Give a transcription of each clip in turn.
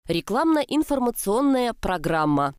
Рекламно-информационная программа.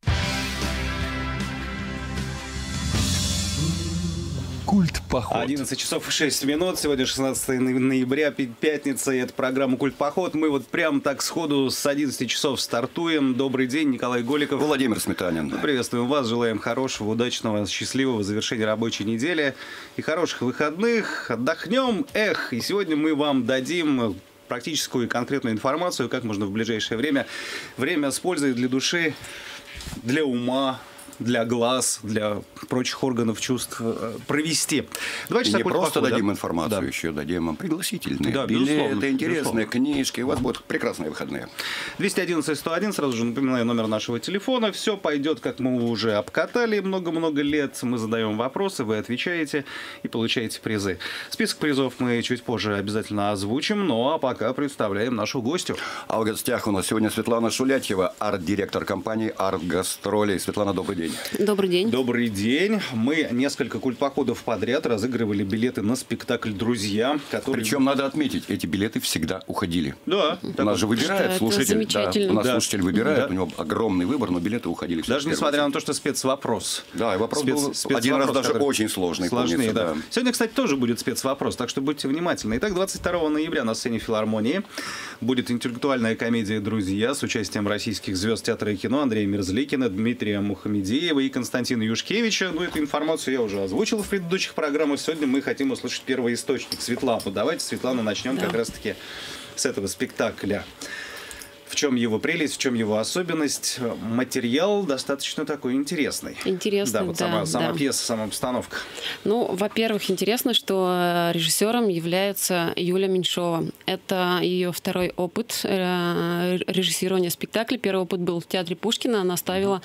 Культ поход. 11 часов и 6 минут. Сегодня 16 ноября, пятница, и это программа «Культ поход». Мы вот прям так сходу с 11 часов стартуем. Добрый день, Николай Голиков. Владимир Сметанин. Приветствуем вас, желаем хорошего, удачного, счастливого завершения рабочей недели и хороших выходных. Отдохнем. И сегодня мы вам дадим практическую и конкретную информацию, как можно в ближайшее время с пользой для души, для ума, для глаз, для прочих органов чувств провести. 2 часа не просто похода, дадим информацию, еще дадим вам пригласительные билеты, интересные книжки. У вас будут прекрасные выходные. 211-101, сразу же напоминаю номер нашего телефона. Все пойдет, как мы уже обкатали много-много лет. Мы задаем вопросы, вы отвечаете и получаете призы. Список призов мы чуть позже обязательно озвучим, ну а пока представляем нашу гостью. А в гостях у нас сегодня Светлана Шулятьева, арт-директор компании «Арт-гастроли». Светлана, добрый день. Добрый день. Добрый день. Мы несколько культпоходов подряд разыгрывали билеты на спектакль «Друзья», который... Причем, надо отметить, эти билеты всегда уходили. Да. У нас же выбирает слушатель. Да, у нас слушатель выбирает, у него огромный выбор, но билеты уходили. Даже несмотря на то, что спецвопрос. Да, и вопрос был один раз даже очень сложный. Сложнее, да. Сегодня, кстати, тоже будет спецвопрос, так что будьте внимательны. Итак, 22 ноября на сцене филармонии будет интеллектуальная комедия «Друзья» с участием российских звезд театра и кино Андрея Мерзликина, Дмитрия Мухамедиева и Константина Юшкевича. Ну, эту информацию я уже озвучил в предыдущих программах. Сегодня мы хотим услышать первоисточник. Светлана, давайте, Светлана, начнем как раз-таки с этого спектакля. В чем его прелесть, в чем его особенность? Материал достаточно такой интересный. Интересный, да. Вот сама пьеса, сама обстановка. Ну, во-первых, интересно, что режиссером является Юля Меньшова. Это ее второй опыт режиссирования спектакля. Первый опыт был в театре Пушкина. Она ставила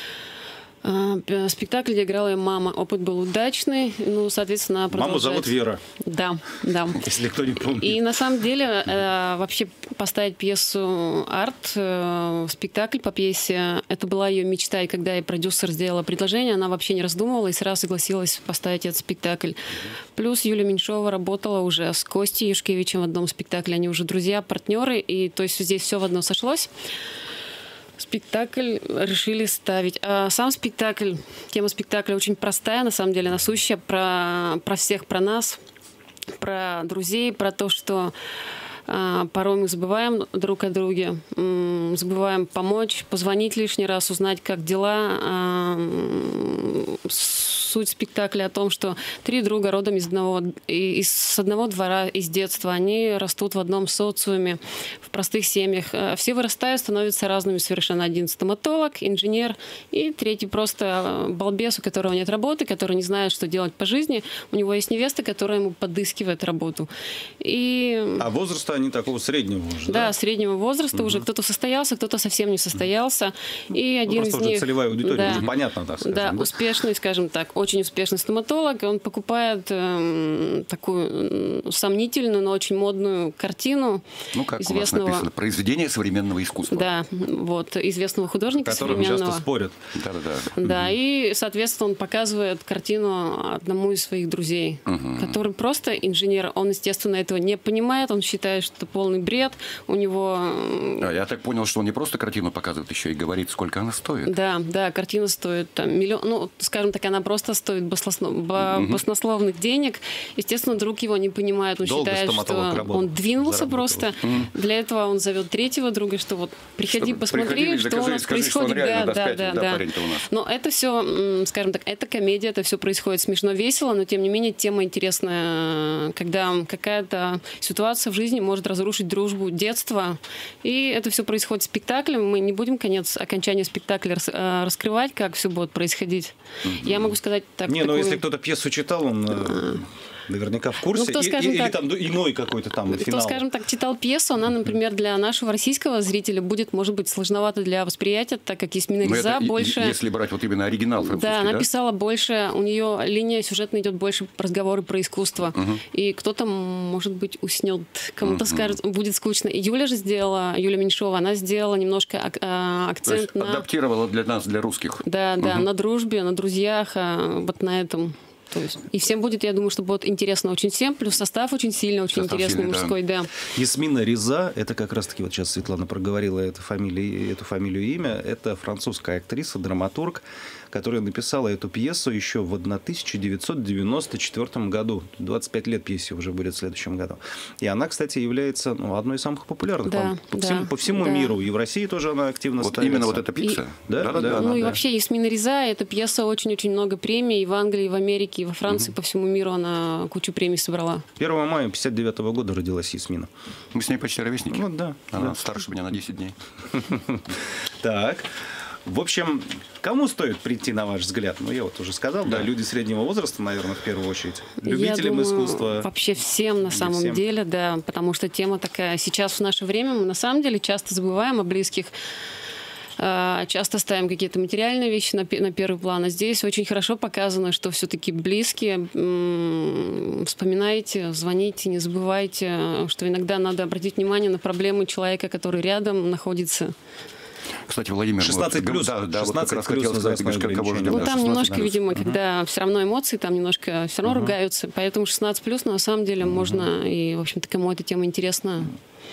спектакль, где играла ее мама. Опыт был удачный. Ну, соответственно, маму зовут Вера. Да. Если кто не помнит. И на самом деле вообще поставить пьесу спектакль по пьесе, это была ее мечта. И когда ей продюсер сделала предложение, она вообще не раздумывала и сразу согласилась поставить этот спектакль. Плюс Юля Меньшова работала уже с Костей Юшкевичем в одном спектакле. Они уже друзья, партнеры. И то есть здесь все в одно сошлось. Спектакль решили ставить. А сам спектакль, тема спектакля очень простая, на самом деле, насущая, про всех, про нас, про друзей, про то, что порой мы забываем друг о друге, забываем помочь, позвонить лишний раз, узнать, как дела. Суть спектакля о том, что 3 друга родом с одного двора, из детства. Они растут в одном социуме, в простых семьях. Все вырастают, становятся разными совершенно. Один стоматолог, инженер, и третий просто балбес, у которого нет работы, который не знает, что делать по жизни. У него есть невеста, которая ему подыскивает работу. А возраста они такого среднего уже, да? Да, среднего возраста уже. Кто-то состоялся, кто-то совсем не состоялся. И один из них... целевая аудитория, уже понятно, так сказать. Да, успешный, скажем так, очень успешный стоматолог. Он покупает такую сомнительную, но очень модную картину. Ну, как известного... у нас написано, произведение современного искусства. Да, вот, известного художника современного. Часто спорят. Да, и, соответственно, он показывает картину одному из своих друзей, который просто инженер. Он, естественно, этого не понимает. Он считает, что это полный бред. У него... Я так понял, что он не просто картину показывает, еще и говорит, сколько она стоит. Да, картина стоит там, миллион... Ну, скажем так, она просто стоит баснословных денег. Естественно, друг его не понимает. Он считает, что он двинулся просто. Для этого он зовет третьего друга, что вот приходи, посмотри, что у нас происходит. Да. Но это все, скажем так, это комедия, это все происходит смешно, весело, но тем не менее тема интересная, когда какая-то ситуация в жизни может разрушить дружбу детства. И это все происходит в спектакле. Мы не будем окончание спектакля раскрывать, как все будет происходить. Я могу сказать так. Но если кто-то пьесу читал, он наверняка в курсе. Или там иной какой-то там финал. Кто, скажем так, читал пьесу, она, например, для нашего российского зрителя будет, может быть, сложновато для восприятия, так как есть Минориза больше. Если брать вот именно оригинал французский, да? Она писала больше, у нее линия сюжетная идет больше разговоры про искусство. И кто-то, может быть, уснет, кому-то скажет, будет скучно. И Юля Меньшова, она сделала немножко акцент адаптировала для нас, для русских. Да, на дружбе, на друзьях, вот на этом. То есть, и всем будет, я думаю, что будет интересно очень всем, плюс состав очень сильный, очень интересный, мужской, да. Ясмина Реза, это как раз-таки, вот сейчас Светлана проговорила эту фамилию и имя, это французская актриса, драматург, которая написала эту пьесу еще в 1994 году. 25 лет пьесе уже будет в следующем году. И она, кстати, является одной из самых популярных по всему миру. И в России тоже она активно ставится. Именно вот эта пьеса? И вообще Ясмина Реза, эта пьеса очень-очень много премий и в Англии, и в Америке, и во Франции, по всему миру она кучу премий собрала. 1 мая 1959 года родилась Ясмина. Мы с ней почти ровесники. Вот, да. Она старше меня на 10 дней. Так. В общем, кому стоит прийти, на ваш взгляд? Ну, я вот уже сказал, да, люди среднего возраста, наверное, в первую очередь. Любителям искусства. Вообще всем на самом деле, да, потому что тема такая. Сейчас в наше время мы на самом деле часто забываем о близких, часто ставим какие-то материальные вещи на первый план. А здесь очень хорошо показано, что все-таки близкие. Вспоминайте, звоните, не забывайте, что иногда надо обратить внимание на проблемы человека, который рядом находится. Кстати, Владимир, 16 плюс, да, 16 вот как раз плюс хотел сказать, кого ждем. Ну, там немножко, видимо, когда все равно эмоции, там немножко все равно ругаются. Поэтому 16 плюс, но на самом деле можно, и, в общем-то, кому эта тема интересна.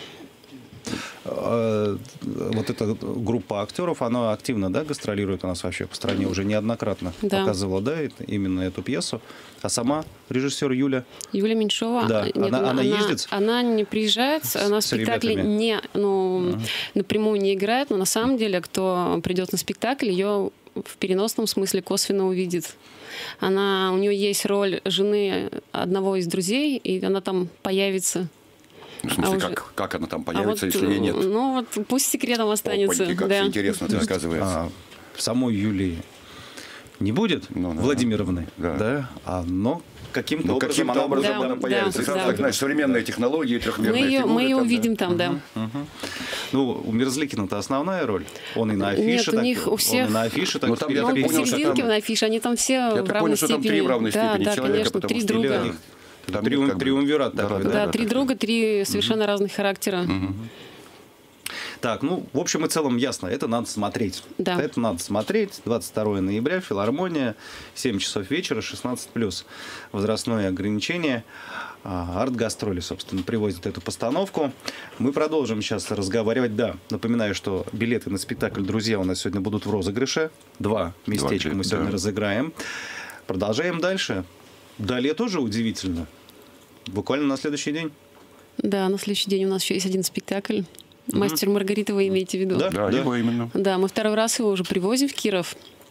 Вот эта группа актеров, она активно, да, гастролирует у нас вообще по стране, уже неоднократно показывала, да, именно эту пьесу. А сама режиссер Юля Меньшова, да. нет, она ездит? Она не приезжает, она в спектакле напрямую не играет, но на самом деле, кто придет на спектакль, ее в переносном смысле косвенно увидит. У нее есть роль жены одного из друзей, и она там появится. В смысле, как она там появится, если ей нет? Ну, вот пусть секретом останется. Опаньки, как интересно ты рассказываешь. Самой Юлии не будет Владимировны, да? Но каким-то образом она появится. Значит, современные технологии, трехмерные фигуры. Мы ее увидим там, да. Ну, у Мерзликина-то основная роль. Он и на афише. Нет, у них у всех... Он и на афише. Он посерединке на афише, они там все в равной степени. Я понял, что там 3 в равной степени человека. Да, конечно, 3 друга. Триумвират такой, да? 3 друга, 3 совершенно разных характера. Так, ну, в общем и целом ясно, это надо смотреть. Да. Это надо смотреть. 22 ноября, филармония, 7 часов вечера, 16+. Возрастное ограничение. Арт-гастроли, собственно, привозят эту постановку. Мы продолжим сейчас разговаривать. Да, напоминаю, что билеты на спектакль «Друзья» у нас сегодня будут в розыгрыше. 2 местечка мы сегодня разыграем. Продолжаем дальше. Далее тоже удивительно. Буквально на следующий день. Да, на следующий день у нас еще есть один спектакль. «Мастер Маргарита», вы имеете в виду? Да, его именно. Да, мы 2-й раз его уже привозим в Киров.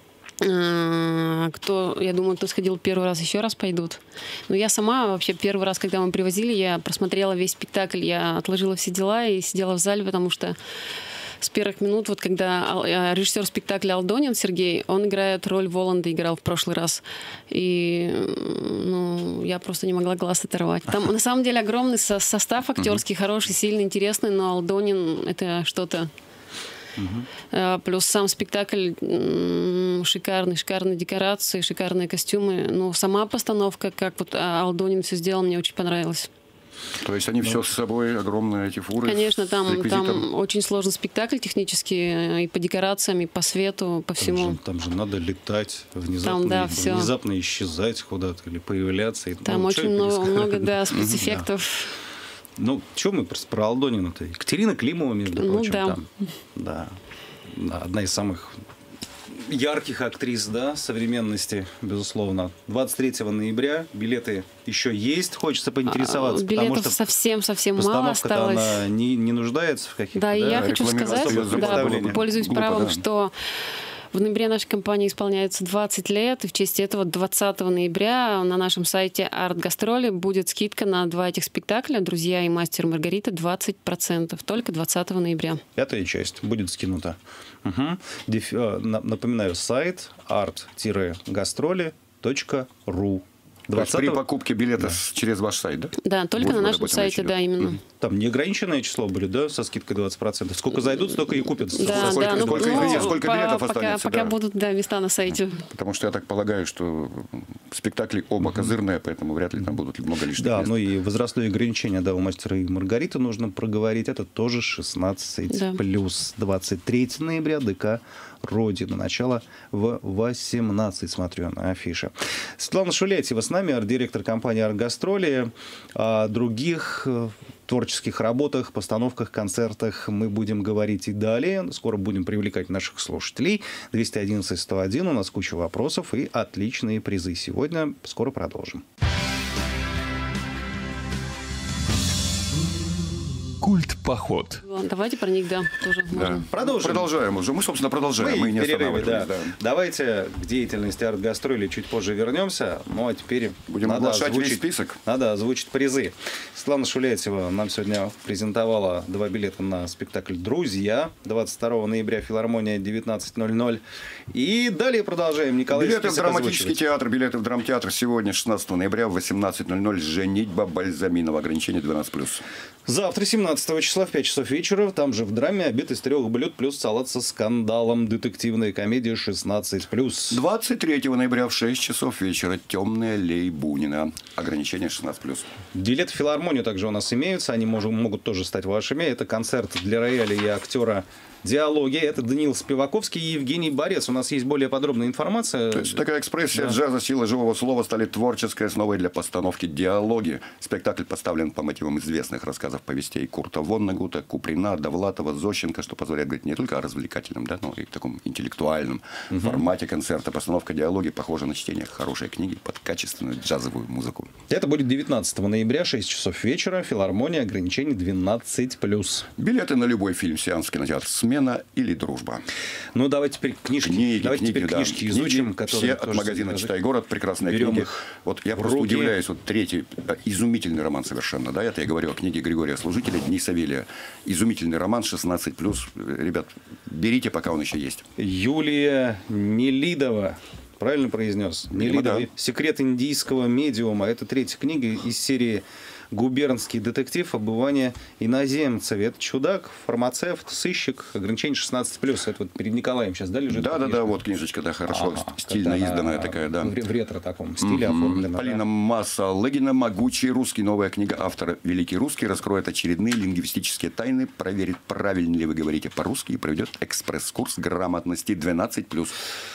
Я думаю, кто сходил 1-й раз, еще раз пойдут. Но я сама вообще 1-й раз, когда мы привозили, я просмотрела весь спектакль, я отложила все дела и сидела в зале, потому что с первых минут, вот когда режиссер спектакля Алдонин Сергей, он играет роль Воланда, играл в прошлый раз. И я просто не могла глаз оторвать. Там на самом деле огромный состав актерский, хороший, сильный, интересный, но Алдонин — это что-то. Плюс сам спектакль шикарные декорации, шикарные костюмы. Но сама постановка, как вот Алдонин все сделал, мне очень понравилось. То есть они все с собой, огромные эти фуры? Конечно, там очень сложный спектакль технически, и по декорациям, и по свету, по всему. Там же надо летать, внезапно исчезать куда-то или появляться. Там очень много спецэффектов. Ну, что мы про Алдонина-то? Екатерина Климова, между прочим, там. Да. Одна из самых ярких актрис, да, современности, безусловно. 23 ноября билеты еще есть, хочется поинтересоваться. Билетов совсем мало осталось. Она не нуждается в каких-то... Да, и я хочу сказать, пользуюсь правом, что в ноябре нашей компании исполняется 20 лет, и в честь этого 20 ноября на нашем сайте «Арт-гастроли» будет скидка на 2 этих спектакля «Друзья» и «Мастер Маргарита» 20%. Только 20 ноября. 5-я часть будет скинута. Напоминаю, сайт art-gastroli.ru. При покупке билета через ваш сайт, да? Да, только на нашем сайте, да, именно. там неограниченное число будет, да, со скидкой 20%. Сколько зайдут, столько и купят. Да, Сколько билетов останется. Пока будут, да, места на сайте. Потому что я так полагаю, что спектакли оба козырные, поэтому вряд ли там будут много лишних Да, мест. ну и возрастное ограничение, да, у «Мастера и Маргариты» нужно проговорить. Это тоже 16+. 23 ноября, ДК «Родина». Начало в 18, смотрю на афише. Светлана Шулятьева с нами, арт-директор компании «Арт-гастроли». О других творческих работах, постановках, концертах мы будем говорить и далее. Скоро будем привлекать наших слушателей. 211-101. У нас куча вопросов и отличные призы. Сегодня скоро продолжим. Культ-поход. Давайте про них, да, тоже можем. Продолжаем уже. Мы, собственно, продолжаем. Мы не останавливались. Да. Давайте к деятельности арт-гастроли чуть позже вернемся. Ну, а теперь будем оглашать весь список. Надо озвучить призы. Светлана Шулятьева нам сегодня презентовала 2 билета на спектакль «Друзья». 22 ноября, филармония, 19:00. И далее продолжаем. Николай, билеты в драматический театр, билеты в драмтеатр сегодня, 16 ноября, в 18:00. «Женитьба» Бальзаминова. Ограничение 12+. Завтра, 17 числа, в 5 часов вечера, там же в драме обед из 3 блюд плюс салат со скандалом. Детективная комедия 16+. 23 ноября в 6 часов вечера «Темный аллей Бунина». Ограничение 16+. Билеты в филармонию также у нас имеются. Они могут тоже стать вашими. Это концерт для рояля и актера «Диалоги». Это Даниил Спиваковский и Евгений Борец. У нас есть более подробная информация. То есть такая экспрессия джаза, сила живого слова стали творческой основой для постановки «Диалоги». Спектакль поставлен по мотивам известных рассказов, повестей Курта Воннегута, Куприна, Довлатова, Зощенко, что позволяет говорить не только о развлекательном, да, но и в таком интеллектуальном формате концерта. Постановка «Диалоги» похожа на чтение хорошей книги под качественную джазовую музыку. Это будет 19 ноября, 6 часов вечера. Филармония, ограничение 12+. Билеты на любой фильм, сеанс, кинотеатр «Смена» или «Дружба». Ну, давайте теперь книжки. Давайте теперь да. книжки изучим. Все от магазина «Читай город». Прекрасные берем книги. Их вот я просто удивляюсь. Вот третий, изумительный роман совершенно. Да, это я говорю о книге Григория Служителя «Дни Савелия». Изумительный роман, 16+. Ребят, берите, пока он еще есть. Юлия Нелидова. Правильно произнес? Нелидова. Да. «Секрет индийского медиума». Это 3-я книга из серии «Губернский детектив. Обывание иноземцев». Это чудак, фармацевт, сыщик. Ограничение 16+. Это вот перед Николаем сейчас, да, лежит? Да, вот книжечка, да, хорошо, стильно изданная такая, да. В ретро таком стиле оформлена. Полина Масса-Лыгина, «Могучий русский». Новая книга автора «Великий русский» раскроет очередные лингвистические тайны, проверит, правильно ли вы говорите по-русски, и проведет экспресс-курс грамотности 12+.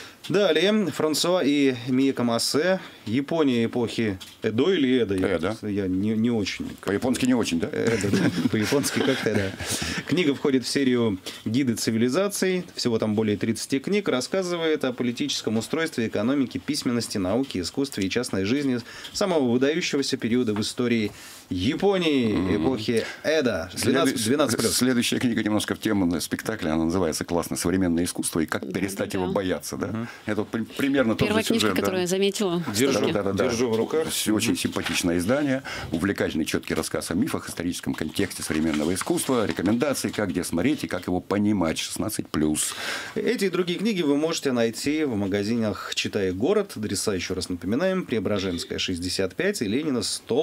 Далее, Франсуа и Миека Массе. «Япония эпохи Эдо» или Эдо? Я не очень. По-японски не очень, да? Эдо, да. По-японски как-то, да. Книга входит в серию «Гиды цивилизаций». Всего там более 30 книг. Рассказывает о политическом устройстве, экономике, письменности, науке, искусстве и частной жизни самого выдающегося периода в истории Японии эпохи Эдо. 12+. Следующая книга немножко в тему спектакля. Она называется «Классно. Современное искусство и как перестать его бояться». Да? Это вот примерно тот же сюжет. Первая книжка, которую я заметила. Держу в руках. Все очень симпатичное издание. Увлекательный, четкий рассказ о мифах, историческом контексте современного искусства, рекомендации, как где смотреть и как его понимать. 16+. Эти и другие книги вы можете найти в магазинах «Читай город». Адреса, еще раз напоминаем: Преображенская, 65 и Ленина,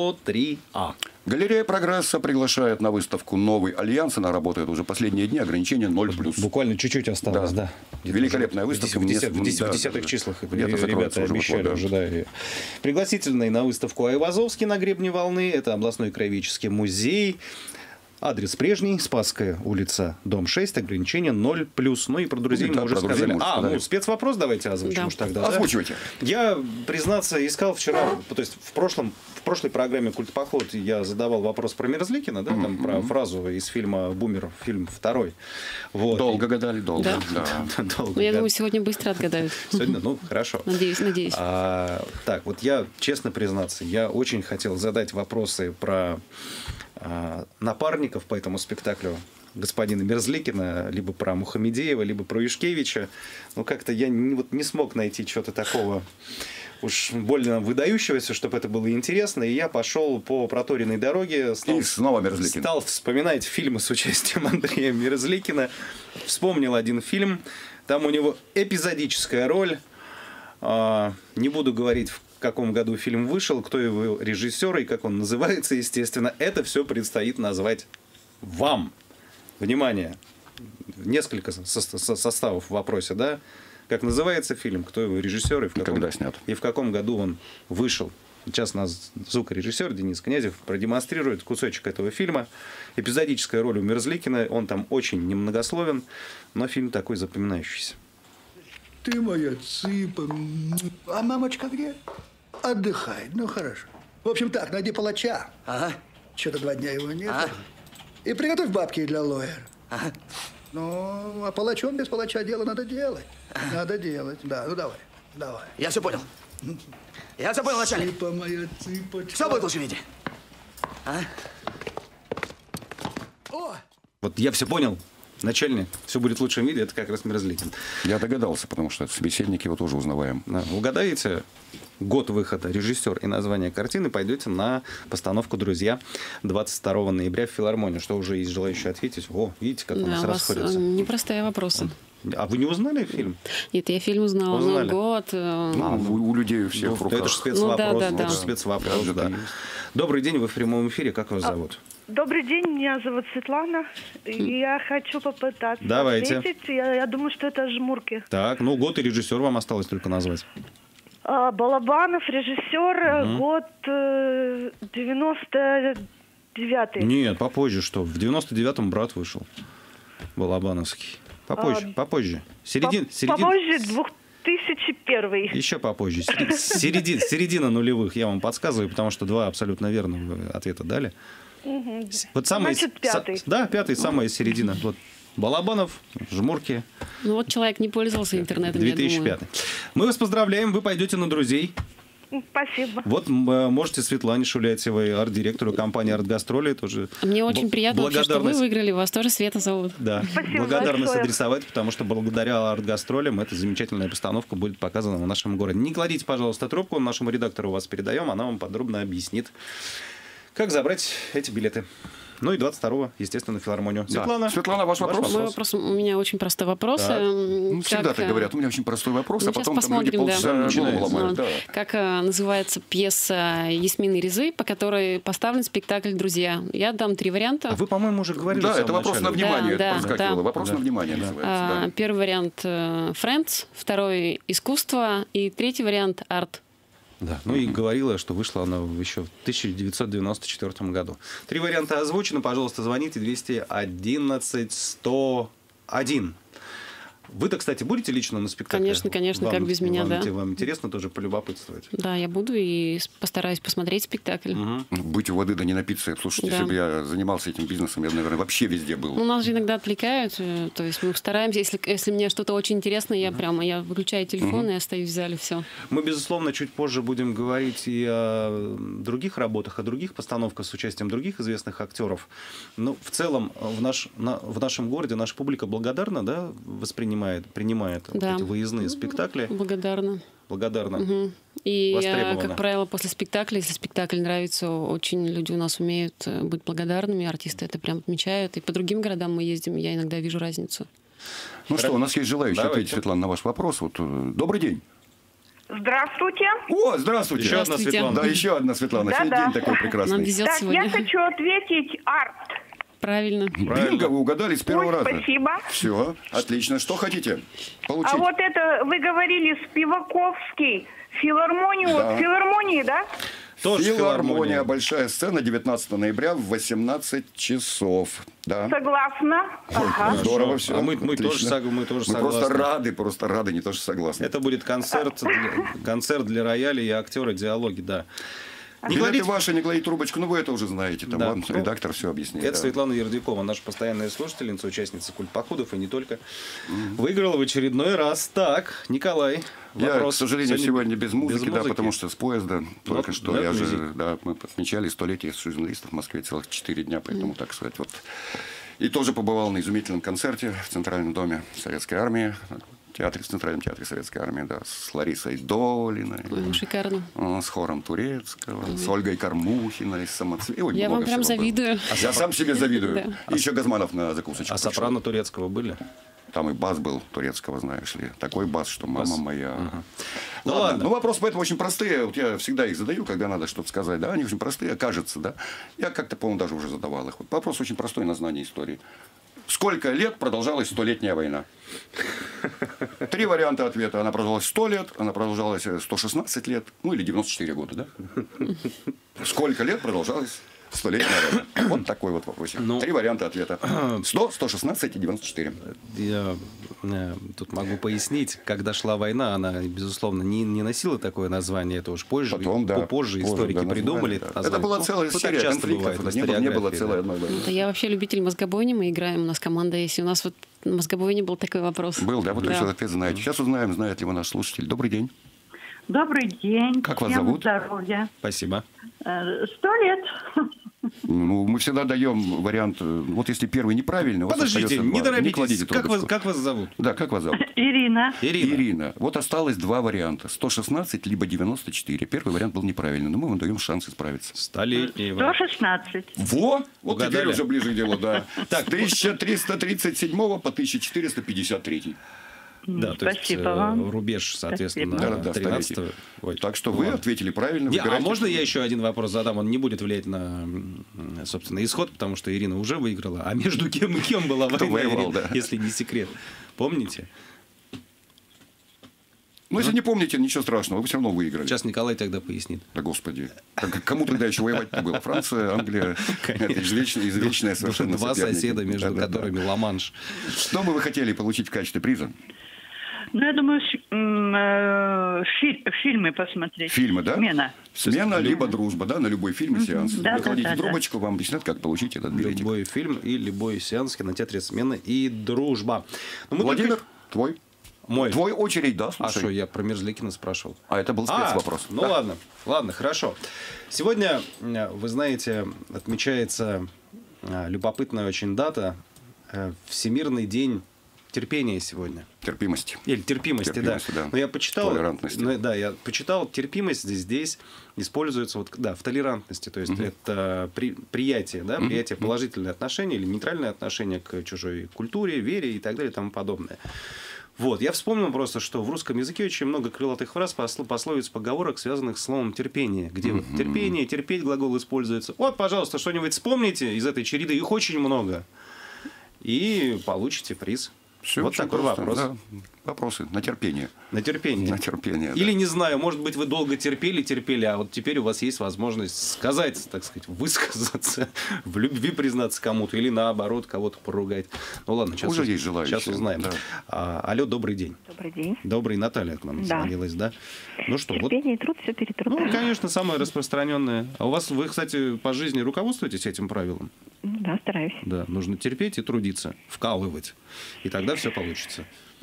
103А. Галерея «Прогресса» приглашает на выставку «Новый альянс». Она работает уже последние дни. Ограничение 0+. Буквально чуть-чуть осталось, да. Великолепная выставка. В 10-х числах ребята обещали уже, да. Пригласительные на выставку Айвазовский на гребне волны. Это областной краеведческий музей. Адрес прежний, Спасская улица, дом 6, ограничение 0+. Ну и про друзей мы уже сказали. Спецвопрос давайте озвучим уж тогда. Озвучивайте. Я, признаться, искал вчера, то есть в прошлой программе «Культ-поход» я задавал вопрос про Мерзликина, да, там про фразу из фильма «Бумер», фильм 2. Вот. Долго гадали, долго. Ну, я думаю, сегодня быстро отгадают. Сегодня, хорошо. Надеюсь. Так, вот я, честно признаться, я очень хотел задать вопросы про напарников по этому спектаклю господина Мерзликина, либо про Мухамедеева, либо про Юшкевича. Но как-то я не смог найти чего-то такого уж больно выдающегося, чтобы это было интересно. И я пошел по проторенной дороге. И снова Мерзликин. Стал вспоминать фильмы с участием Андрея Мерзликина. Вспомнил один фильм. Там у него эпизодическая роль. Не буду говорить, в каком году фильм вышел, кто его режиссер и как он называется, естественно. Это все предстоит назвать вам. Внимание! Несколько составов в вопросе, да? Как называется фильм, кто его режиссер и когда снят. И в каком году он вышел. Сейчас нас звукорежиссер Денис Князев продемонстрирует кусочек этого фильма. Эпизодическая роль у Мерзликина. Он там очень немногословен, но фильм такой запоминающийся. Ты моя цыпа. А мамочка где? Отдыхает. Ну, хорошо. В общем так, найди палача. Ага. Что-то 2 дня его нет. Ага. И приготовь бабки для лоера. Ага. Ну, а палачом без палача дело надо делать. Надо делать. Да, ну давай. Давай. Я все понял. Я все понял, начальник. Цыпа моя, цыпочка. Все будет в лучшем виде. А? О! Вот я все понял. Начальник, все будет в лучшем виде, это как раз Мерзликин. Я догадался, потому что собеседник его тоже узнаваем. Да, угадаете год выхода, режиссер и название картины, пойдете на постановку «Друзья» 22 ноября в филармонию. Что уже есть желающие ответить? О, видите, как у нас у вас расходятся. непростые вопросы. А вы не узнали фильм? Нет, я фильм узнала, Узнали? но год... У людей у всех в руках. Это же спецвопрос. да. Это же спецвопрос, да. Добрый день, вы в прямом эфире. Как вас зовут? Добрый день, меня зовут Светлана. И я хочу попытаться Давайте. ответить. Я думаю, что это «Жмурки». Так, ну год и режиссер вам осталось только назвать. Балабанов, режиссер, год 99-й. Нет, попозже что? В 99-м «Брат» вышел. Балабановский. Попозже, попозже. Попозже 2001. Еще попозже. Середина нулевых, я вам подсказываю, потому что 2 абсолютно верных ответа дали. Вот самый, Значит, 5-й. Да, 5-й, самая середина. Вот Балабанов, «Жмурки», Ну вот человек не пользовался интернетом, 2005. я думаю. Мы вас поздравляем, вы пойдете на «Друзей». Спасибо. Вот можете Светлане Шуляцевой, арт-директору компании «Артгастроли», тоже Мне очень приятно, вообще, что вы выиграли, вас тоже Света зовут. Да, Спасибо благодарность большое. адресовать, потому что благодаря «Артгастролям» эта замечательная постановка будет показана в нашем городе. Не кладите, пожалуйста, трубку, нашему редактору вас передаем, она вам подробно объяснит, как забрать эти билеты. Ну и 22-го, естественно, филармонию. Да. Светлана, Светлана, ваш вопрос? Мой вопрос, у меня очень простой вопрос. Так. Ну, всегда так говорят. У меня очень простой вопрос, Ну, а сейчас потом там люди посмотрим, да. полчаса голову Начинается. ломают. Да. Как называется пьеса Ясмины Резы, по которой поставлен спектакль «Друзья»? Я дам 3 варианта. А вы, по-моему, уже говорили Да, в самом это вопрос на начале. внимание. Да, это проскакивало. да. Вопрос на внимание называется. Да. Первый вариант «Friends», второй «Искусство» и третий вариант «Арт». Да, ну и говорила, что вышла она еще в 1994 году. 3 варианта озвучены. Пожалуйста, звоните 211-101. Вы-то, кстати, будете лично на спектакле? Конечно, как без меня, да. Вам интересно тоже полюбопытствовать? Да, я буду и постараюсь посмотреть спектакль. Быть у воды, да не напиться. Слушайте, Да. если бы я занимался этим бизнесом, я бы, наверное, вообще везде был. Ну, нас же иногда отвлекают, то есть мы стараемся, если мне что-то очень интересно, я выключаю телефон и остаюсь в зале, все. Мы, безусловно, чуть позже будем говорить и о других работах, о других постановках с участием других известных актеров. Но в целом в нашем городе наша публика благодарна, да, принимает вот Да. эти выездные спектакли. Благодарна. Благодарна. И, Востребовано. как правило, после спектакля, если спектакль нравится, очень люди у нас умеют быть благодарными, артисты это прям отмечают. И по другим городам мы ездим, я иногда вижу разницу. Ну что, у нас есть желающие Давайте. ответить, Светлана, на ваш вопрос. Вот, добрый день. Здравствуйте. О, здравствуйте. Еще одна Здравствуйте. Светлана. Да, еще одна Светлана. Сегодня Да-да. день такой Нам прекрасный. везет Так, сегодня. я хочу ответить «Арт». Правильно. Бинго, вы угадали с первого Ой, раза. спасибо. Все, отлично. Что хотите получить? А вот это вы говорили Спиваковский. Филармонию, Да. в филармонии, да? Тоже Филармония, большая сцена, 19 ноября в 18 часов. Да. Согласна. Ага. Хорошо. Здорово все. А мы тоже согласны. Мы просто рады, не то, что согласны. Это будет концерт для рояля и актера диалоги, да. Не Билеты кладите- ваши, не кладите трубочку, ну вы это уже знаете. Там Да. вам Ну, редактор все объяснит. Это да. Светлана Ердякова, наша постоянная слушательница, участница культпоходов, и не только. Выиграла в очередной раз. Так, Николай, Я, вопрос. к сожалению, сегодня без музыки, да, музыки. потому что с поезда только Вот, что. да, Я музыки. же, да, мы отмечали 100-летие журналистов в Москве целых 4 дня, поэтому, так сказать, вот. И тоже побывал на изумительном концерте в Центральном доме Советской Армии, в Центральном театре Советской Армии, да, с Ларисой Долиной, Ой, шикарно. с хором Турецкого, с Ольгой Кормухиной, с Самоцветом. Я вам прям завидую. Я сам себе завидую. Да. И еще Газманов на закусочку. А пришел. сопрано турецкого были? Там и бас был турецкого, знаешь ли. Такой бас, что мама моя. Ну, Ладно. ладно. Ну, вопросы поэтому очень простые. Вот я всегда их задаю, когда надо что-то сказать. Да, они очень простые, кажется, да. Я как-то, по-моему, даже уже задавал их. Вот вопрос очень простой на знание истории. Сколько лет продолжалась Столетняя война? 3 варианта ответа. Она продолжалась 100 лет, она продолжалась 116 лет, ну или 94 года, да? Сколько лет продолжалась Столетняя война? Вот такой вот вопрос. 3 варианта ответа. 100, 116 и 94. Я тут могу пояснить, когда шла война, она, безусловно, не носила такое название, это уж позже, Потом, да, позже историки да, придумали да. это название. Это была целая так серия часто конфликтов, бывает в не было историографии, целой да. одной войны. Да, я вообще любитель мозгобойни, мы играем, у нас команда есть. И у нас вот на мозгобойне был такой вопрос. Был, да, вот вы все ответ знаете. Сейчас узнаем, знает ли его наш слушатель. Добрый день. Добрый день. Как вас Всем зовут? Здоровья. Спасибо. 100 лет. Ну, мы всегда даем вариант, вот если первый неправильный, у вас Подождите, остается не 2. торопитесь. кладите трубочку. Как вас зовут? Да, как вас зовут? Ирина. Ирина. Вот осталось 2 варианта. 116 либо 94. Первый вариант был неправильный, но мы вам даем шанс исправиться. Столетний. 116. Во! Вот Угадали? теперь уже ближе к делу, да. Так, 1337 по 1453. Да, то есть Спасибо вам. рубеж, соответственно, Спасибо. Да, 13 столетий. Ой. Так что вы ответили правильно. А выбирайте. можно я еще один вопрос задам? Он не будет влиять на, собственно, исход, потому что Ирина уже выиграла. А между кем и кем была Кто война, воевал, Ирина, да. если не секрет? Помните? Ну, если не помните, ничего страшного, вы все равно выиграли. Сейчас Николай тогда пояснит. Да, господи. Кому тогда еще воевать-то было? Франция, Англия. Это извечная совершенно Два соперники. соседа, между Да-да-да. которыми Ла-Манш. Что бы вы хотели получить в качестве приза? Ну, я думаю, фильмы посмотреть. Фильмы, да? Смена. Смена, либо дружба, да, на любой фильм и сеанс. Да, Вы да, кладите да, да. трубочку, вам объяснят, как получить этот билетик. Любой фильм и любой сеанс в кинотеатре «Смена» и «Дружба». Ну, мы Владимир, только- твой? Мой. Твой очередь, да, А слушай. что, я про Мерзликина спрашивал? А это был спецвопрос. Ну Да. ладно, хорошо. Сегодня, вы знаете, отмечается любопытная очень дата. Всемирный день терпения сегодня. Терпимость. Или терпимости, Терпимости, да. Но я почитал, Толерантности. я почитал, терпимость здесь используется вот, да, в толерантности. То есть это приятие, да, приятие, положительное отношение или нейтральное отношение к чужой культуре, вере и так далее и тому подобное. Вот, я вспомнил просто, что в русском языке очень много крылатых фраз, пословиц, поговорок, связанных с словом терпение. Где вот терпение, терпеть глагол используется. Вот, пожалуйста, что-нибудь вспомните из этой череды, их очень много. И получите приз. Всё вот очень такой просто, вопрос. да. Вопросы на терпение. На терпение. На терпение, да. Или, не знаю, может быть, вы долго терпели, а вот теперь у вас есть возможность сказать, так сказать, высказаться, в любви признаться кому-то, или наоборот, кого-то поругать. Ну ладно, сейчас, Уже есть желающие, сейчас узнаем. да. Алло, добрый день. Добрый день. Добрый, Наталья к нам Да. звонилась, да? Ну что, вот, Терпение и труд все перетрут. ну, конечно, самое распространенное. А у вас, вы, кстати, по жизни руководствуетесь этим правилом? Да, стараюсь. Да, нужно терпеть и трудиться, вкалывать. И тогда все получится.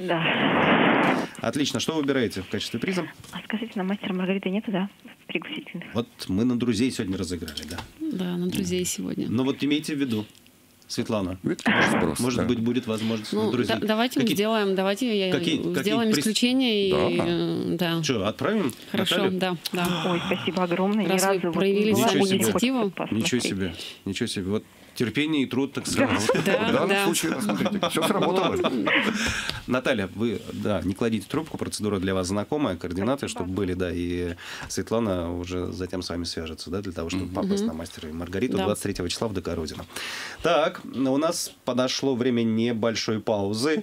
Да. Отлично. Что выбираете в качестве приза? А скажите, на мастера Маргариты нету, да? Пригласительных. Вот мы на друзей сегодня разыграли, да. Да, на друзей сегодня. Но вот имейте в виду, Светлана, Это спрос, может да. быть, будет возможность на Ну, друзей. давайте мы сделаем, сделаем исключение. И, да. Что, отправим? Хорошо, Наталью? да. Ой, спасибо огромное. Раз Ни вы разу вот проявили не была, саму очень инициативу. хочется посмотреть. Ничего себе. Вот терпение и труд, так сказать. В данном случае, смотрите, все сработало. Наталья, вы, да, не кладите трубку, процедура для вас знакомая, координаты, чтобы были, да, и Светлана уже затем с вами свяжется, да, для того, чтобы попасть на мастера и Маргариту Да. 23 числа в Докородино. Так, у нас подошло время небольшой паузы.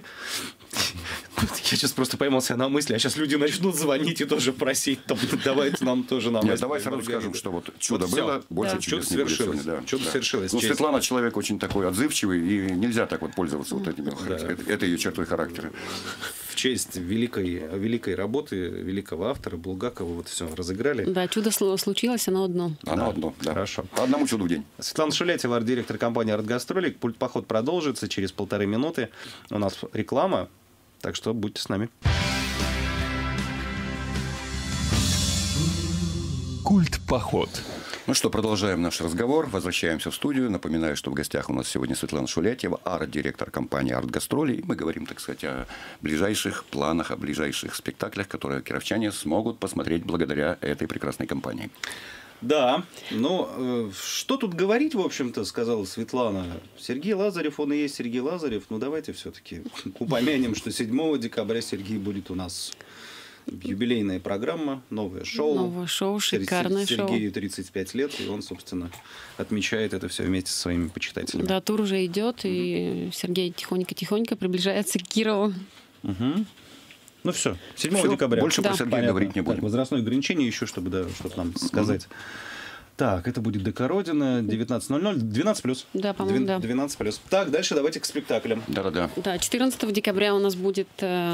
Я сейчас просто поймал себя на мысли, а сейчас люди начнут звонить и тоже просить, там, давайте нам тоже на Нет, мастера давай и сразу Маргариту. скажем, что вот чудо Вот всё. было, больше Да. чудес Чудо не будет свершилось. сегодня, да. Чудо Да. свершилось. Ну, Честь. Светлана человек очень такой отзывчивый, и нельзя так вот пользоваться вот этими. Это ее чертой характера. В честь великой работы, великого автора Булгакова, вот все, разыграли. Да, чудо случилось, оно одно. Оно одно, да. Хорошо. По одному чуду в день. Светлана Шулятева, арт-директор компании «Артгастролик». Пульт-поход продолжится через 1,5 минуты. У нас реклама, так что будьте с нами. Культ-поход. Ну что, продолжаем наш разговор. Возвращаемся в студию. Напоминаю, что в гостях у нас сегодня Светлана Шулятева, арт-директор компании «Артгастроли». И мы говорим, так сказать, о ближайших планах, о ближайших спектаклях, которые кировчане смогут посмотреть благодаря этой прекрасной компании. Да, ну, что тут говорить, в общем-то, сказала Светлана. Сергей Лазарев, он и есть Сергей Лазарев. Ну, давайте все-таки упомянем, что 7 декабря Сергей будет у нас. Юбилейная программа, новое шоу. Новое шоу, шикарное шоу. Сергею 35 лет, и он, собственно, отмечает это все вместе со своими почитателями. Да, тур уже идет, и Сергей тихонько-тихонько приближается к Кирову. Угу. Ну все, 7 декабря. Больше про Сергея говорить не будем. Так, возрастное ограничение еще, чтобы нам сказать. Так, это будет ДК Родина, 19:00, 12+. Да, по-моему, да. 12+. Так, дальше давайте к спектаклям. Да-да-да. Да, 14 декабря у нас будет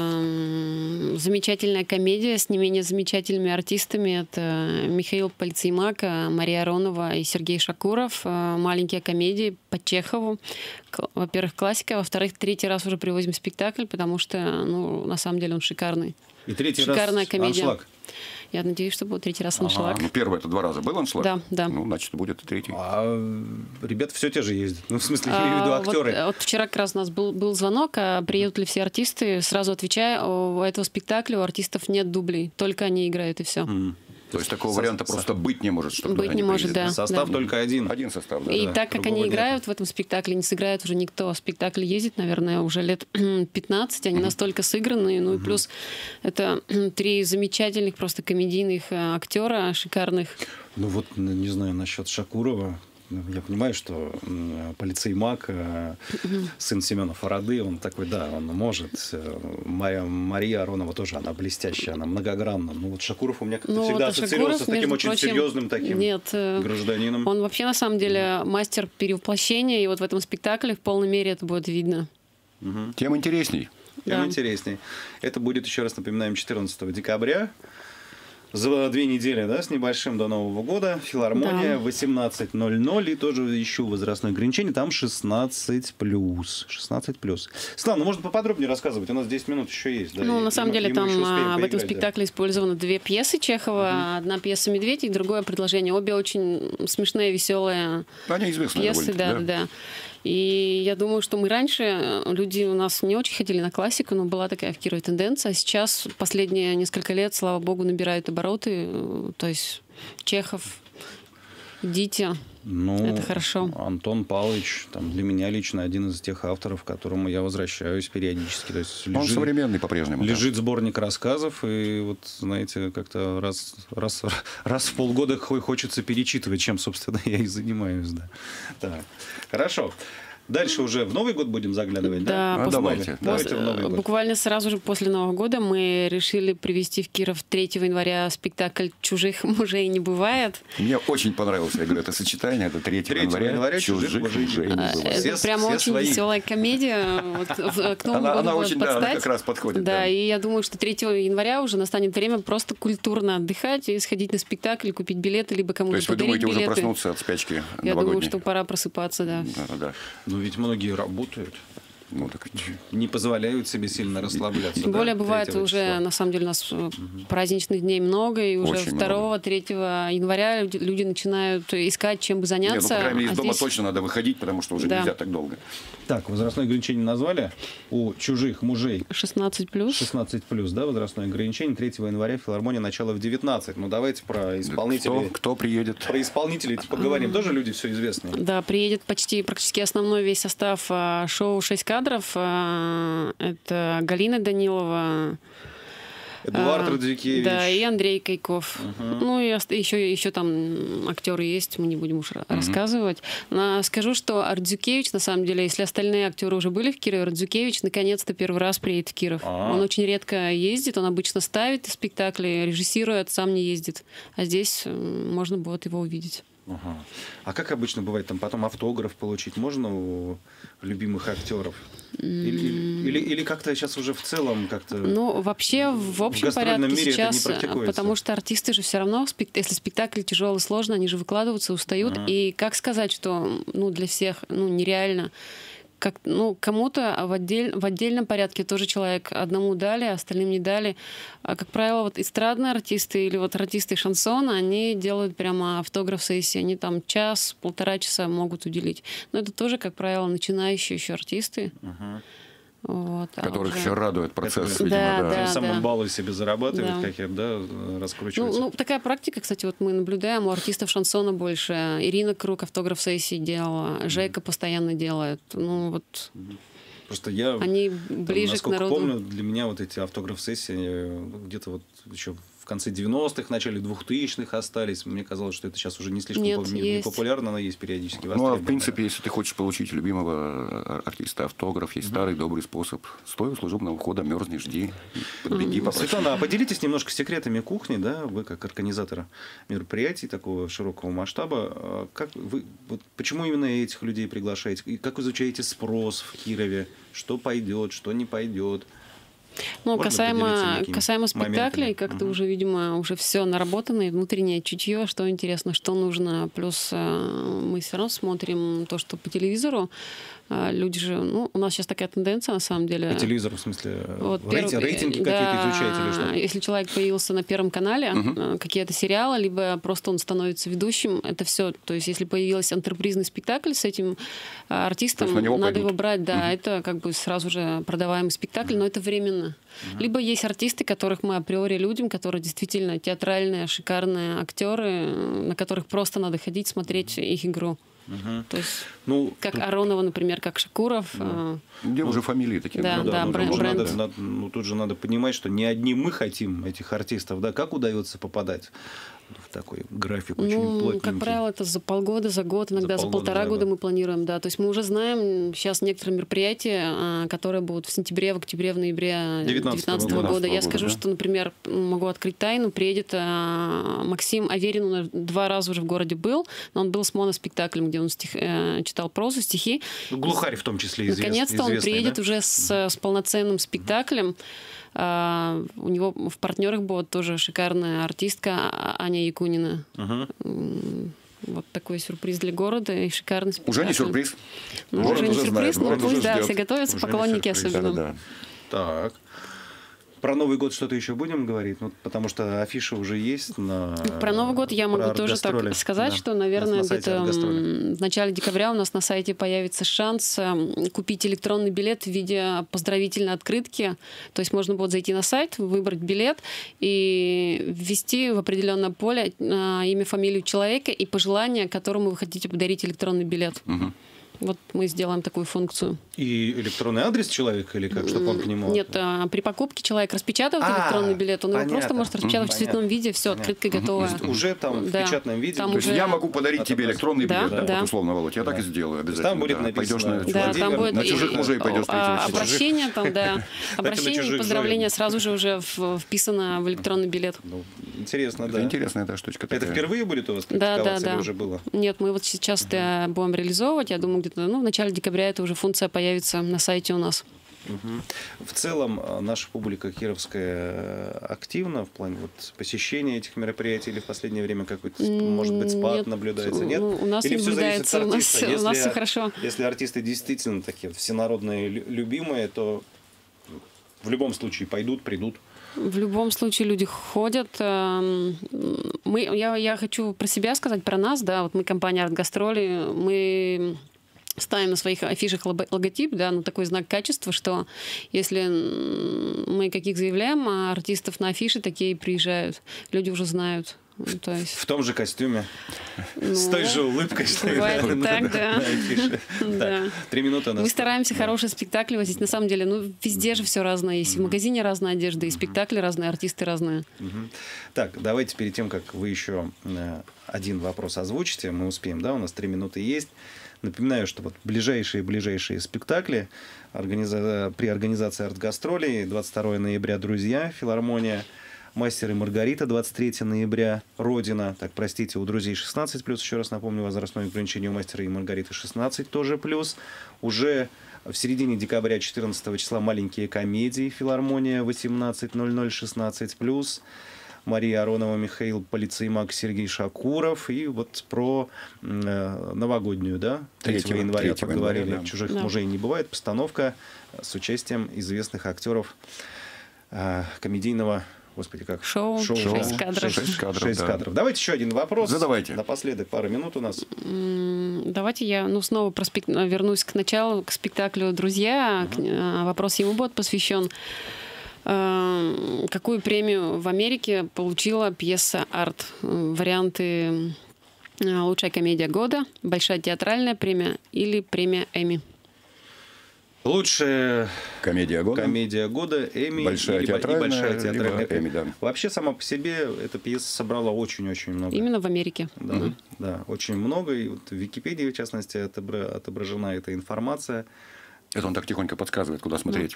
замечательная комедия с не менее замечательными артистами. Это Михаил Полицеймак, Мария Аронова и Сергей Шакуров. Маленькие комедии по Чехову. Во-первых, классика. Во-вторых, 3-й раз уже привозим спектакль, потому что, ну, на самом деле он шикарный. И 3-й Шикарная раз комедия. аншлаг. Я надеюсь, что будет 3-й раз аншлаг. Ну, первый это 2 раза был аншлаг? Да, да. Ну, значит, будет и 3-й. А ребята все те же ездят. Ну, в смысле, я имею в виду актеры. Вот вчера как раз у нас был звонок, а приедут ли все артисты. Сразу отвечаю, у этого спектакля у артистов нет дублей. Только они играют, и все. То есть такого варианта просто быть не может, чтобы Быть не может, да. Состав да. только один. Один состав, да. И Да, так как другого они нет. играют в этом спектакле, не сыграет уже никто. Спектакль ездит, наверное, уже лет 15. Они настолько сыгранные. Ну и плюс это 3 замечательных просто комедийных актера, шикарных. Ну вот, не знаю, насчет Шакурова. Я понимаю, что Полицеймак, сын Семена Фарады, он такой, да, он может. Мария Аронова тоже, она блестящая, она многогранна. Ну вот Шакуров у меня как-то всегда вот ассоциировался Шакуров, с таким между очень прочим, серьезным таким гражданином. Он вообще, на самом деле, мастер перевоплощения, и вот в этом спектакле в полной мере это будет видно. Тем интересней. Тем Да. интересней. Это будет, еще раз напоминаем, 14 декабря. За 2 недели, да, с небольшим до Нового года. Филармония, Да. 18:00. И тоже ищу возрастное ограничение. Там 16+. 16+. Слава, можно поподробнее рассказывать? У нас 10 минут еще есть. Да, Ну, и на самом мы деле, там еще успеем в этом поиграть, да. спектакле использованы 2 пьесы Чехова. Одна пьеса «Медведь» и другое «Предложение». Обе очень смешные, веселые Они известны пьесы. довольно-таки, Да. И я думаю, что мы раньше, люди у нас не очень ходили на классику, но была такая в Кирове тенденция. А сейчас, последние несколько лет, слава богу, набирают обороты. То есть Чехов, идите. Ну, Это хорошо. Антон Павлович, там, для меня лично один из тех авторов, к которому я возвращаюсь периодически. То есть Он современный по-прежнему. да. лежит сборник рассказов, и вот, знаете, как-то раз в полгода хочется перечитывать, чем, собственно, я и занимаюсь. Да. Так, хорошо. Дальше уже в Новый год будем заглядывать, да? Да, Ну, давайте. Давайте в Новый год. Буквально сразу же после Нового года мы решили привезти в Киров 3 января спектакль «Чужих мужей не бывает». Мне очень понравилось, я говорю, это сочетание. Это 3 января, «Чужих мужей не бывает». Это Все- прямо все очень свои. веселая комедия. Вот, к Новому году Она будет очень, да, под она стать. как раз подходит. Да, и я думаю, что 3 января уже настанет время просто культурно отдыхать и сходить на спектакль, купить билеты, либо То кому-то есть вы подарить думаете уже билеты. проснуться от спячки Я новогодней? думаю, что пора просыпаться, да. Да. Ну, ведь многие работают, Ну, так... не позволяют себе сильно расслабляться. Тем да, более бывает 3 уже, числа. на самом деле, у нас праздничных дней много, и уже Очень 2-3 января люди начинают искать, чем бы Нет, ну, по заняться. крайней мере, из А дома здесь- точно надо выходить, потому что уже Да. нельзя так долго. Так, возрастное ограничение назвали. У «Чужих мужей» 16+. 16+, да, возрастное ограничение. 3 января филармония, начало в 19. Ну, давайте про исполнителей. Кто приедет? Про исполнителей поговорим. Тоже люди все известные. Да, приедет практически основной весь состав шоу «6 кадров». Это Галина Данилова, Эдуард Радзюкевич. да, и Андрей Кайков. Ну, и еще там актеры есть, мы не будем уж рассказывать. Но скажу, что Радзюкевич, на самом деле, если остальные актеры уже были в Кирове, Радзюкевич наконец-то первый раз приедет в Киров. Он очень редко ездит, он обычно ставит спектакли, режиссирует, сам не ездит. А здесь можно будет его увидеть. Ага. А как обычно бывает, там потом автограф получить можно у любимых актеров? Или как-то сейчас уже в целом как-то... Ну, вообще, в общем гастрольном порядке мире это не сейчас, практикуется. потому что артисты же все равно, если спектакль тяжелый, сложный, они же выкладываются, устают. И как сказать, что для всех нереально. Кому-то в отдельном порядке тоже человек одному дали, остальным не дали. А, как правило, вот эстрадные артисты или вот артисты шансона, они делают прямо автограф-сессии. Они там 1-1,5 часа могут уделить. Но это тоже, как правило, начинающие еще артисты. Вот, Которых уже... еще радует процесс, Это, видимо, да, да. да. Тем самым баллы себе зарабатывают, Да. какие-то, да, раскручиваются. Ну, такая практика, кстати, вот мы наблюдаем, у артистов шансона больше. Ирина Круг автограф-сессии делала, Жека постоянно делает. Ну, вот Просто я, они там, ближе к насколько народу. помню, для меня вот эти автограф-сессии где-то вот еще в конце 90-х, начале 2000-х остались. Мне казалось, что это сейчас уже не слишком Нет, не есть. популярно, но есть периодически Ну, а востребовано. в принципе, если ты хочешь получить у любимого артиста автограф, есть старый добрый способ. Стой у служебного входа, мерзни, жди, подбеги, попроси. Светлана, а поделитесь немножко секретами кухни, да, вы как организатор мероприятий такого широкого масштаба, как вы, вот почему именно этих людей приглашаете, и как изучаете спрос в Кирове, что пойдет, что не пойдет? Ну, Можно поделиться некими касаемо спектаклей, моментами? как-то уже, видимо, уже все наработано, и внутреннее чутье, что интересно, что нужно. Плюс мы все равно смотрим то, что по телевизору. Люди же, ну, у нас сейчас такая тенденция, на самом деле. По телевизору, в смысле, Вот рейтинги да, какие-то изучаете или что? Если человек появился на Первом канале, какие-то сериалы, либо просто он становится ведущим, это все. То есть, если появился антрепризный спектакль с этим артистом, на него надо пойдут. его брать, да, это как бы сразу же продаваемый спектакль, но это временно. Либо есть артисты, которых мы априори любим, которые действительно театральные, шикарные актеры, на которых просто надо ходить, смотреть их игру. То есть, Ну, как тут- Аронова, например, как Шакуров. Где уже фамилии такие. Да, да, ну, бренд. тут же тут же надо понимать, что не одни мы хотим этих артистов, да, как удается попадать в такой график очень Ну, плотненький. как правило, это за полгода, за год, иногда за полгода, полтора за года год. мы планируем, да. То есть мы уже знаем сейчас некоторые мероприятия, которые будут в сентябре, в октябре, в ноябре 2019 года. Я скажу, да. что, например, могу открыть тайну, приедет Максим Аверин, он 2 раза уже в городе был, но он был с моноспектаклем, где он читал прозу, стихи. Ну, Глухарь в том числе Наконец-то он известный, приедет да? уже с полноценным спектаклем. У него в партнерах будет тоже шикарная артистка Аня Якунина. Вот такой сюрприз для города и шикарный спектакль. Уже не сюрприз. Ну, Город уже не уже сюрприз, знает, но город пусть, уже да, ждет. все готовятся, Уже не поклонники сюрприз, особенно. Да. Так. Про Новый год что-то еще будем говорить? Ну, потому что афиша уже есть на... Про Новый год я могу тоже артгастроли. так сказать, Да. что, наверное, На сайте где-то артгастроли. в начале декабря у нас на сайте появится шанс купить электронный билет в виде поздравительной открытки. То есть можно будет зайти на сайт, выбрать билет и ввести в определенное поле имя, фамилию человека и пожелание, которому вы хотите подарить электронный билет. Вот мы сделаем такую функцию. И электронный адрес человека или как, чтобы он к нему... Нет, при покупке человек распечатывает электронный билет, он его понятно. просто может распечатать в цветном виде, все, открытка готова. То есть уже там в Да. печатном виде... Там То есть уже- я могу подарить тебе электронный Да, билет, да, да. вот условно, Володь, я так и сделаю обязательно. Там будет да. написано, Пойдешь на, Да, Владимир, там будет на чужих и- мужей пойдешь встретить. обращение, там, да. на Обращение чужих и поздравление жен. сразу же уже вписано в электронный билет. Ну, интересно, Это да. интересная эта штучка Это такая. впервые будет у вас Да, да, практиковаться да. или уже было? Нет, мы вот сейчас это будем реализовывать. Я думаю, где-то в начале декабря эта уже функция появится на сайте у нас. В целом наша публика кировская активна в плане вот посещения этих мероприятий или в последнее время какой-то, может быть, спад Нет, наблюдается? Нет? у нас Или не всё зависит от наблюдается, артиста? у нас Если- все хорошо. Если артисты действительно такие всенародные, любимые, то в любом случае пойдут, придут. В любом случае люди ходят. Я хочу про себя сказать, про нас, да, вот мы компания «Артгастроли», мы ставим на своих афишах логотип, да, ну, такой знак качества, что если мы каких заявляем, а артистов на афише такие приезжают, люди уже знают. Ну, то есть, В том же костюме, ну, с той же улыбкой, что бывает и так, да. на афише. Да. Так, 3 минуты у нас. Мы стараемся хорошие спектакли возить. На самом деле, ну, везде же все разное. Есть и в магазине разная одежда, и спектакли разные, артисты разные. Так, давайте перед тем, как вы еще один вопрос озвучите, мы успеем, да, у нас 3 минуты есть. Напоминаю, что вот ближайшие спектакли при организации артгастролей 22 ноября «Друзья», филармония, «Мастер и Маргарита», 23 ноября, «Родина». Так, простите, у «Друзей» 16+, еще раз напомню, возрастное ограничение у «Мастера и Маргариты» 16 тоже плюс. Уже в середине декабря 14 числа «Маленькие комедии», филармония 18:00, 16+. Мария Аронова, Михаил Полицеймак, Сергей Шакуров. И вот про новогоднюю, да, 3 января 3 поговорили. января, да. «Чужих Да. мужей не бывает». Постановка с участием известных актеров комедийного Господи, как? Шоу. 6 кадров. 6 кадров, 6 да. кадров. Давайте еще один вопрос. Задавайте. Напоследок, пару минут у нас. Давайте я снова вернусь к началу, к спектаклю «Друзья». Вопрос ему будет посвящен. Какую премию в Америке получила пьеса «Арт»? Варианты: лучшая комедия года, большая театральная премия или премия Эмми? Лучшая Комедия года. Эмми Большая и театральная, большая театральная либо Эмми, да. Вообще, сама по себе эта пьеса собрала очень-очень много. Именно в Америке. Да, да, очень много. И вот в Википедии, в частности, отображена эта информация. Это он так тихонько подсказывает, куда смотреть.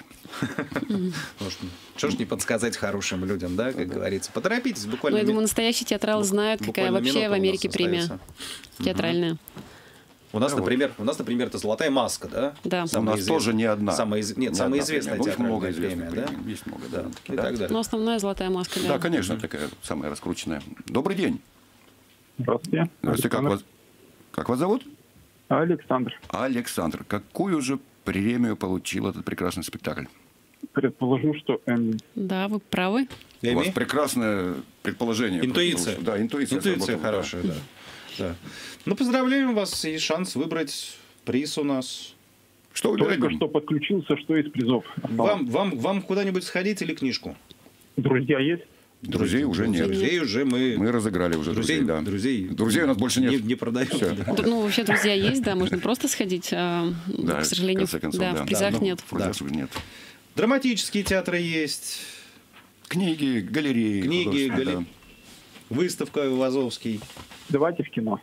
Что ж не подсказать хорошим людям, да, как говорится. Поторопитесь, буквально. Но я думаю, настоящие театралы знают, какая вообще в Америке премия театральная. У нас, например, это «Золотая маска», да? Да. У нас тоже не одна. Самая известная театральная известных премия, да? Есть много, Да, да. и так далее. Но основная «Золотая маска», да. Да, конечно, такая самая раскрученная. Добрый день. Здравствуйте. Здравствуйте, как вас зовут? Александр. Александр. Какую же премию получил этот прекрасный спектакль? Предположу, что Эмми. Да, вы правы. У вас прекрасное предположение. Интуиция. Да, интуиция сработала. Хорошая, да. Да. Ну, поздравляем вас, и шанс выбрать приз у нас. Что выбирать? Только что подключился, что из призов. Вам куда-нибудь сходить или книжку? Друзья есть? Друзей уже нет. Друзей уже мы разыграли уже друзей, да. Друзей у нас больше нет. Не продают. Ну, вообще, друзья есть, да, можно просто сходить. Да, к сожалению, в конце концов, в призах нет. В призах уже нет. Драматические театры есть. Книги, галереи. Выставка в Азовский. Давайте в кино.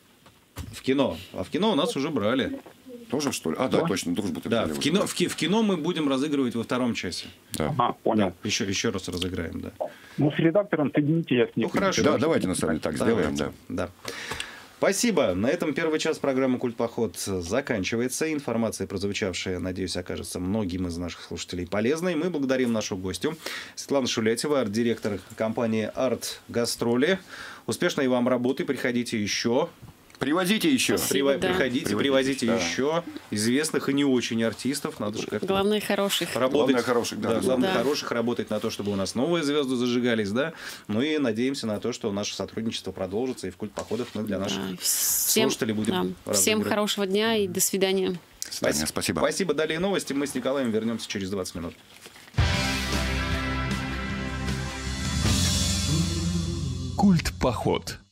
В кино. А в кино у нас уже брали. Тоже, что ли? Да, точно, дружбу. Да, в кино мы будем разыгрывать во втором часе. Да. Понял. Да, еще раз разыграем, да. Ну, с редактором соедините, я с ним. Ну, хорошо. Да, давайте на самом деле так сделаем, да. Да. Спасибо. На этом первый час программы «Культпоход» заканчивается. Информация, прозвучавшая, надеюсь, окажется многим из наших слушателей полезной. Мы благодарим нашу гостью Светлану Шулятьеву, арт-директор компании «Арт Гастроли». Успешной вам работы. Приходите еще. Привозите еще. Привозите еще известных и не очень артистов. Надо же как-то Главное, хороших. Работать. Главное хороших, работать на то, чтобы у нас новые звезды зажигались, да. Ну и надеемся на то, что наше сотрудничество продолжится, и в «Культпоходах» мы для наших слушателей будем Всем хорошего дня и до свидания. Спасибо. Спасибо. Далее новости. Мы с Николаем вернемся через 20 минут. Культпоход.